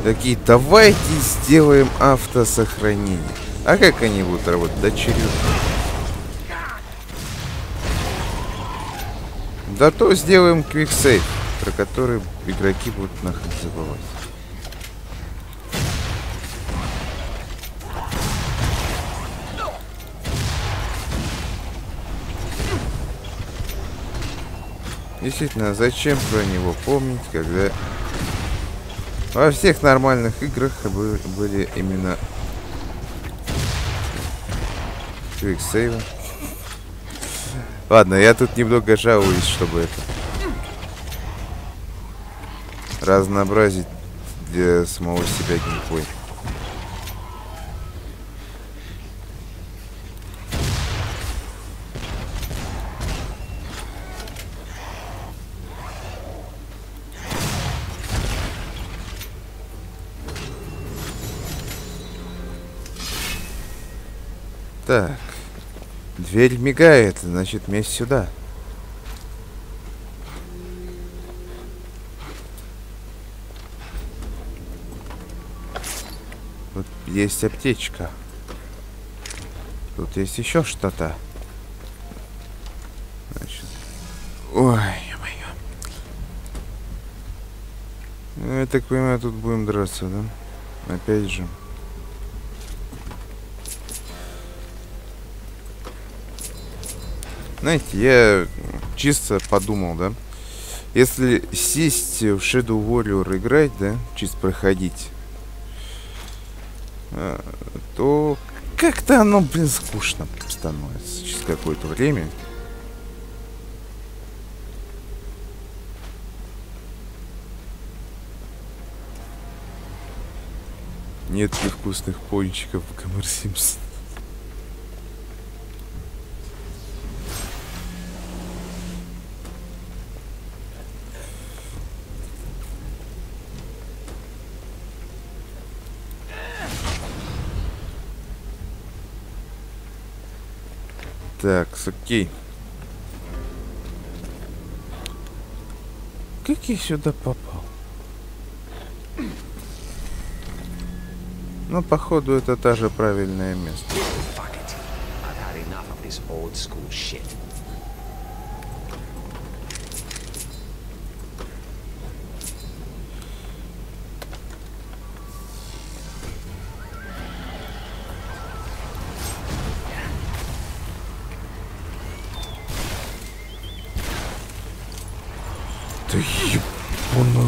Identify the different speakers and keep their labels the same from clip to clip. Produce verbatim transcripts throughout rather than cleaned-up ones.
Speaker 1: Такие, давайте сделаем автосохранение. А как они будут работать? Дочерью. Да то сделаем квиксейв, про который игроки будут нахрен забывать. Действительно, зачем про него помнить, когда во всех нормальных играх были именно квиксейвы. Ладно, я тут немного жалуюсь, чтобы это разнообразить для самого себя геймплей. Так. Дверь мигает, значит, месть сюда. Тут есть аптечка. Тут есть еще что-то. Значит. Ой, ё-моё. Ну, я так понимаю, тут будем драться, да? Опять же. Знаете, я чисто подумал, да, если сесть в Shadow Warrior играть, да, чисто проходить, то как-то оно, блин, скучно становится через какое-то время. Нет невкусных пончиков в Гомер Симпсон. Так, окей. Как я сюда попал? Ну, походу, это та же правильное место. Да ебану.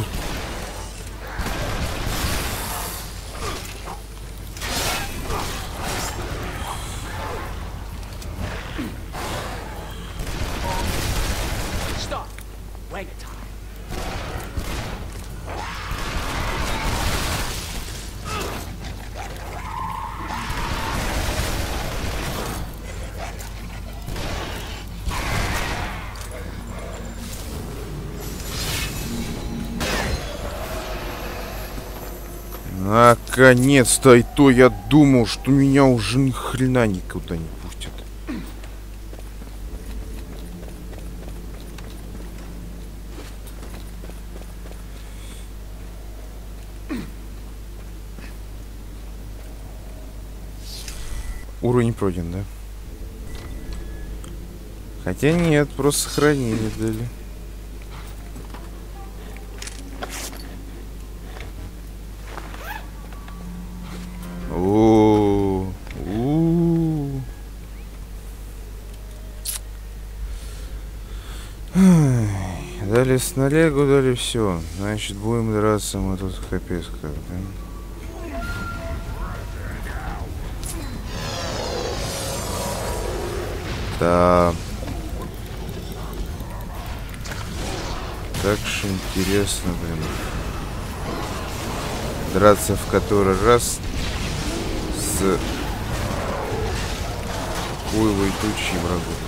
Speaker 1: Наконец-то, и то я думал, что меня уже ни хрена никуда не пустят. Уровень пройден, да? Хотя нет, просто сохранили дали. О, у, дали снарягу, дали все. Значит, будем драться мы тут капец как, да? Да. Так же интересно, блин. Драться в который раз с хуевой тучей врагов,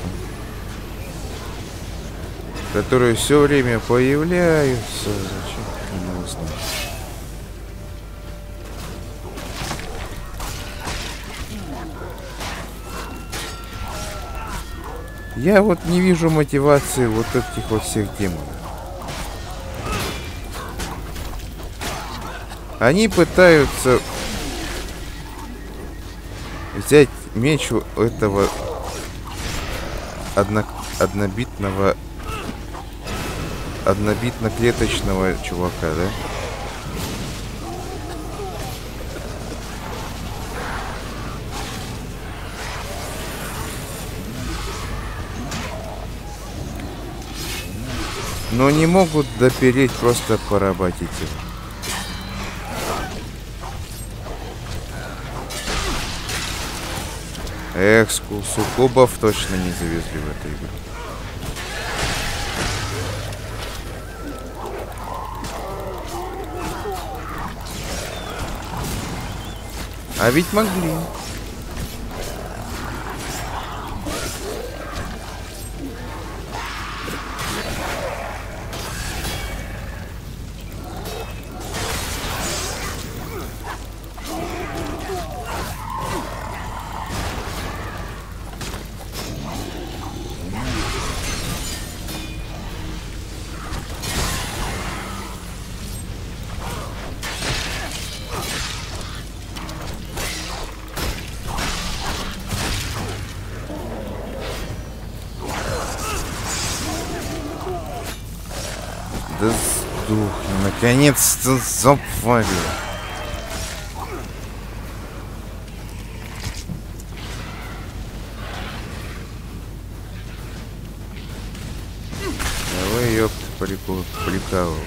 Speaker 1: которые все время появляются. Зачем? Не знаю. Я вот не вижу мотивации вот этих вот всех демонов. Они пытаются взять меч у этого одно... однобитного однобитно-клеточного чувака, да? Но не могут допереть, просто поработить его. Эх, суккубов точно не завезли в этой игре. А ведь могли. Да сдохни, наконец-то запалил. Давай, ёпта, прикол, прикалывай.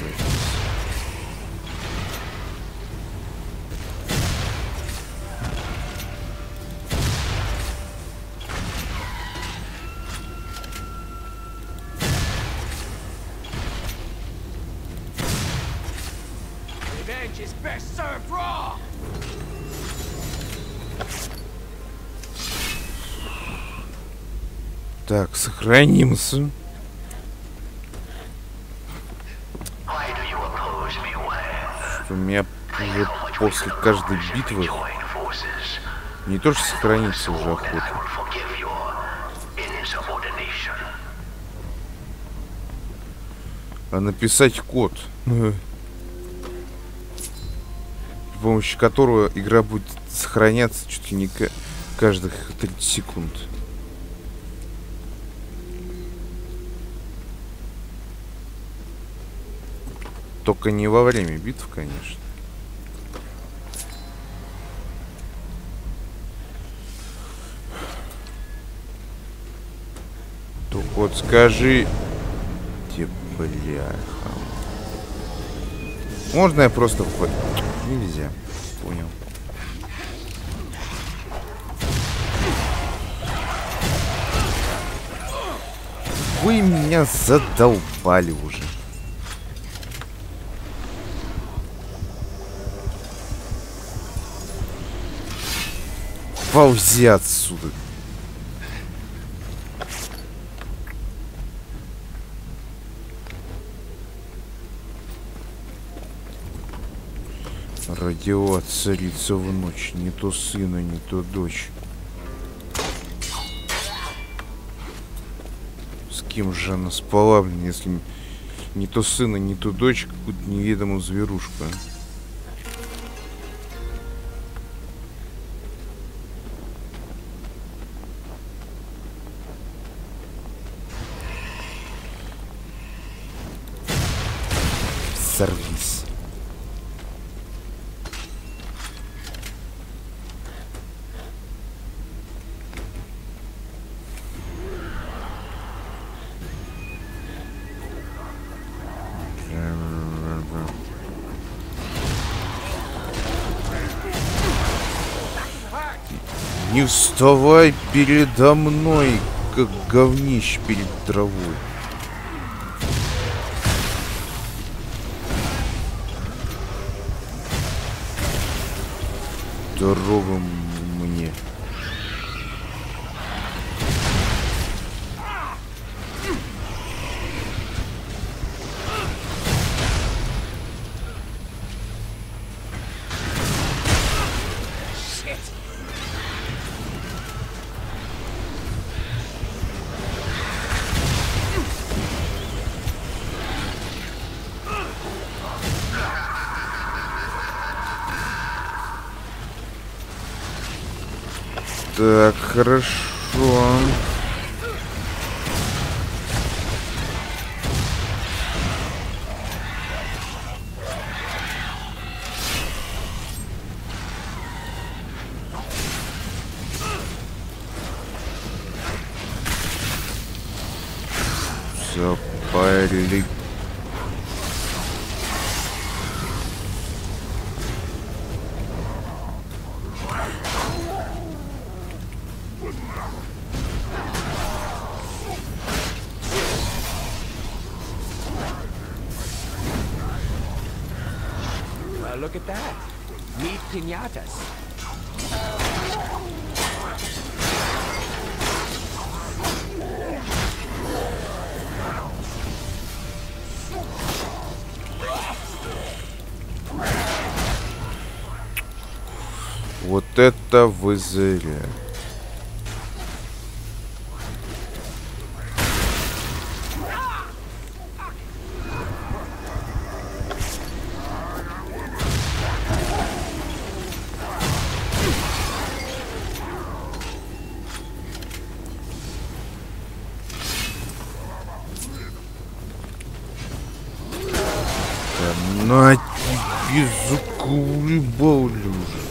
Speaker 1: Так, сохранимся. Что у меня уже после каждой битвы не то что сохранится уже охота. А написать код, при помощи которого игра будет сохраняться чуть ли не каждых тридцать секунд. Только не во время битв, конечно. Только вот скажи... Те, бляха. Можно я просто... Нельзя. Понял. Вы меня задолбали уже. Ползи отсюда. Родила царица в ночь, не то сына, не то дочь. С кем же она спала, блин, если не то сына, не то дочь, какую-то неведомую зверушку. Сорвись. Не вставай передо мной, как говнище перед травой. Дорога мне. Так, хорошо. Запали.
Speaker 2: Well, look at that. Meet piñatas.
Speaker 1: Вот это вы зря. Да на тебе заколебали уже.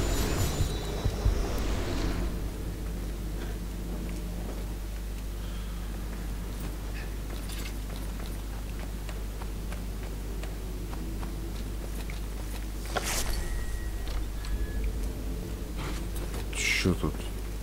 Speaker 1: Чё тут?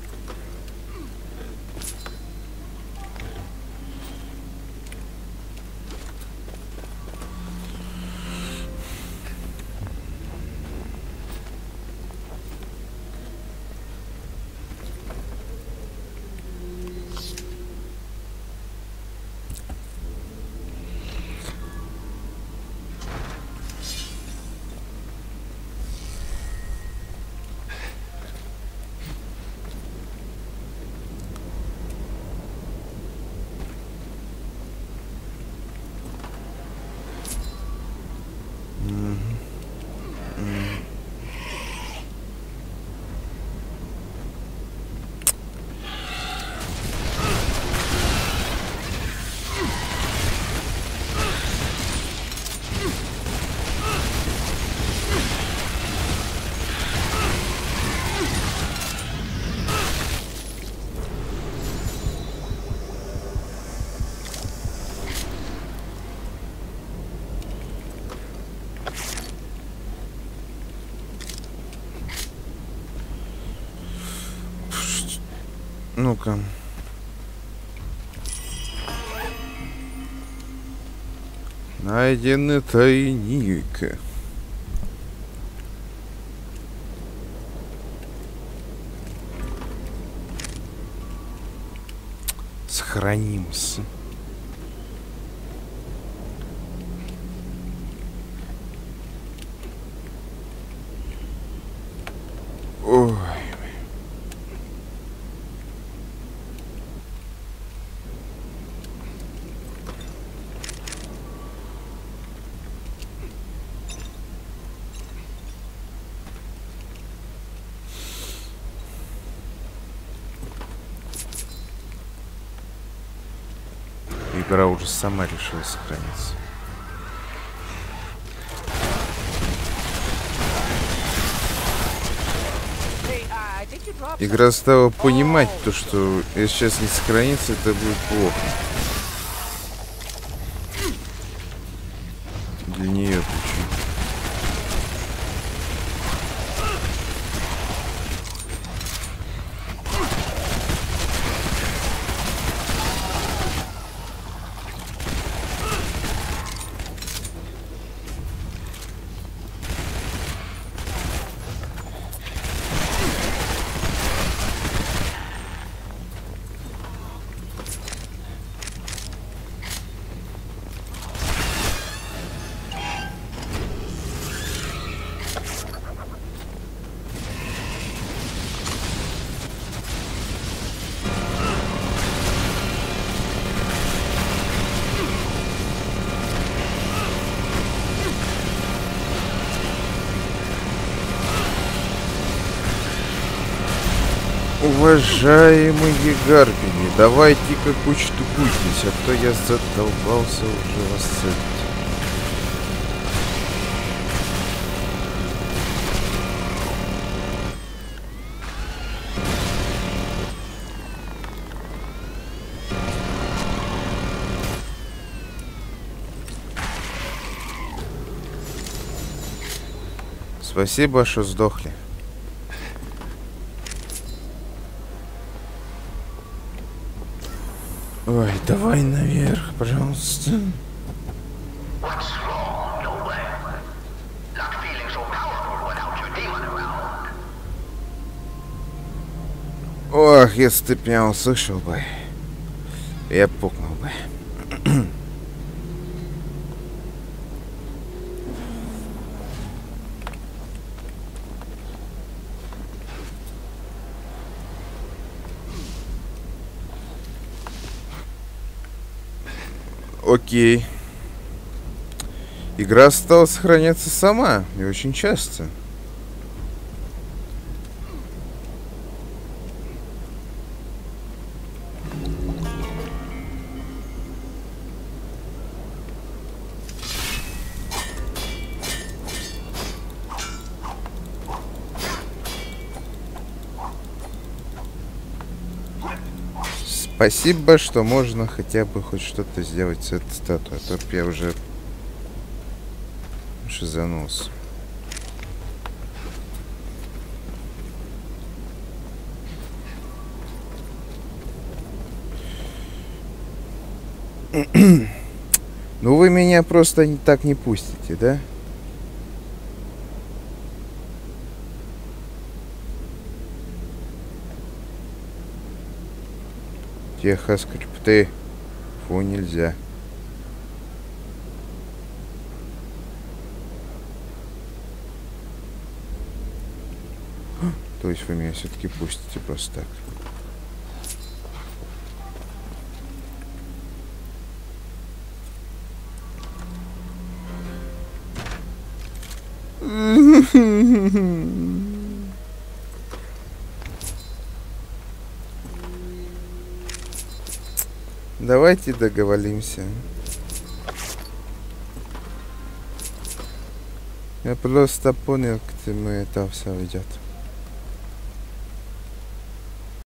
Speaker 1: Ну-ка. Найденный тайник. Сохранимся. Ой. Игра уже сама решила сохраниться. Игра стала понимать то, что если сейчас не сохранится, это будет плохо. Для нее причем. Уважаемые гарпии, давайте-ка кучту-кучтесь, а то я задолбался уже вас целить. Спасибо, что сдохли. Ой, давай наверх, пожалуйста. Ох, если ты меня услышал бы, я пукнул бы. Окей. Игра стала сохраняться сама, и очень часто. Спасибо, что можно хотя бы хоть что-то сделать с этой статуей, а то я уже шизанулся. Ну вы меня просто не так не пустите, да? Тихо, скрипты. Фу, нельзя. То есть вы меня все-таки пустите просто так. Давайте договоримся. Я просто понял, к чему это все идет.